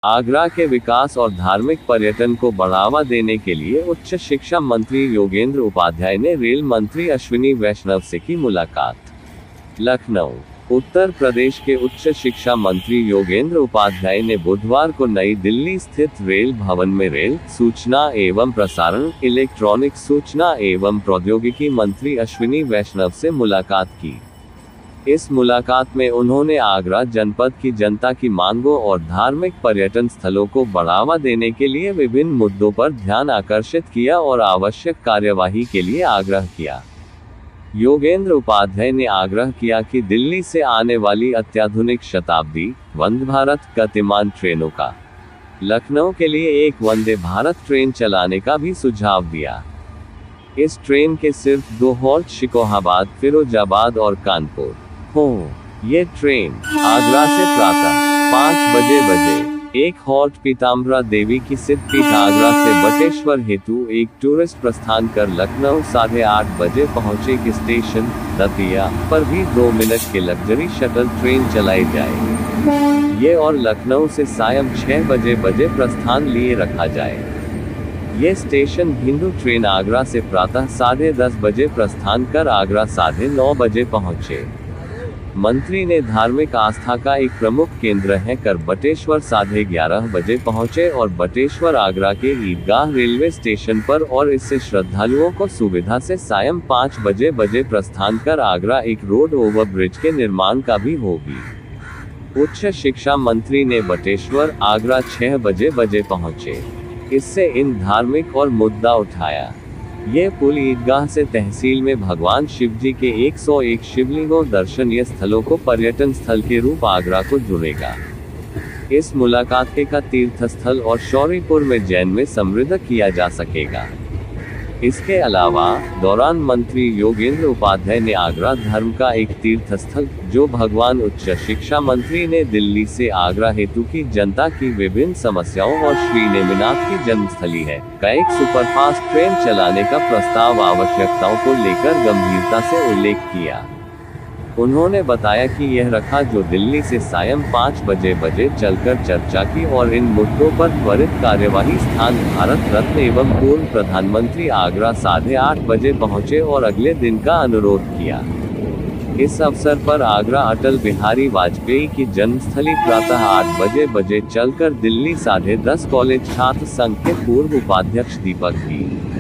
आगरा के विकास और धार्मिक पर्यटन को बढ़ावा देने के लिए उच्च शिक्षा मंत्री योगेंद्र उपाध्याय ने रेल मंत्री अश्विनी वैष्णव से की मुलाकात। लखनऊ। उत्तर प्रदेश के उच्च शिक्षा मंत्री योगेंद्र उपाध्याय ने बुधवार को नई दिल्ली स्थित रेल भवन में रेल, सूचना एवं प्रसारण, इलेक्ट्रॉनिक सूचना एवं प्रौद्योगिकी मंत्री अश्विनी वैष्णव से मुलाकात की। इस मुलाकात में उन्होंने आगरा जनपद की जनता की मांगों और धार्मिक पर्यटन स्थलों को बढ़ावा देने के लिए विभिन्न मुद्दों पर ध्यान आकर्षित किया और आवश्यक कार्यवाही के लिए आग्रह किया। योगेंद्र उपाध्याय ने आग्रह किया कि दिल्ली से आने वाली अत्याधुनिक शताब्दी, वंदे भारत गतिमान ट्रेनों का लखनऊ के लिए एक वंदे भारत ट्रेन चलाने का भी सुझाव दिया। इस ट्रेन के सिर्फ 2 हॉल्ट शिकोहाबाद, फिरोजाबाद और कानपुर हो। ये ट्रेन आगरा से प्रातः 5 बजे, एक हॉल्ट पीताम्बरा देवी की सिद्धपीठ आगरा से बटेश्वर हेतु एक टूरिस्ट प्रस्थान कर लखनऊ 8:30 बजे पहुंचे कि स्टेशन दतिया पर भी 2 मिनट के लग्जरी शटल ट्रेन चलाई जाए। ये और लखनऊ से सायं 6 बजे प्रस्थान लिए रखा जाए। ये स्टेशन हिंदू ट्रेन आगरा से प्रातः 10:30 बजे प्रस्थान कर आगरा 9:30 बजे पहुंचे। मंत्री ने धार्मिक आस्था का एक प्रमुख केंद्र है कर बटेश्वर 11:30 बजे पहुंचे और बटेश्वर आगरा के ईदगाह रेलवे स्टेशन पर और इससे श्रद्धालुओं को सुविधा से सायं 5 बजे प्रस्थान कर आगरा एक रोड ओवरब्रिज के निर्माण का भी होगी। उच्च शिक्षा मंत्री ने बटेश्वर आगरा 6 बजे पहुंचे। इससे इन धार्मिक और मुद्दा उठाया। ये पुल ईदगाह से तहसील में भगवान शिवजी के 101 शिवलिंगों दर्शनीय स्थलों को पर्यटन स्थल के रूप आगरा को जुड़ेगा। इस मुलाकात का तीर्थ स्थल और शौरीपुर में जैन में समृद्ध किया जा सकेगा। इसके अलावा दौरान मंत्री योगेंद्र उपाध्याय ने आगरा धर्म का एक तीर्थ स्थल, जो भगवान उच्च शिक्षा मंत्री ने दिल्ली से आगरा हेतु की जनता की विभिन्न समस्याओं और श्री नेमिनाथ की जन्मस्थली है, का एक सुपरफास्ट ट्रेन चलाने का प्रस्ताव आवश्यकताओं को लेकर गंभीरता से उल्लेख किया। उन्होंने बताया कि यह रखा जो दिल्ली से सायं 5 बजे चलकर चर्चा की और इन मुद्दों पर त्वरित कार्यवाही। स्थान भारत रत्न एवं पूर्व प्रधानमंत्री आगरा 8:30 बजे पहुंचे और अगले दिन का अनुरोध किया। इस अवसर पर आगरा अटल बिहारी वाजपेयी की जन्मस्थली प्रातः 8 बजे चलकर दिल्ली 10:30 कॉलेज छात्र संघ के पूर्व उपाध्यक्ष दीपक भी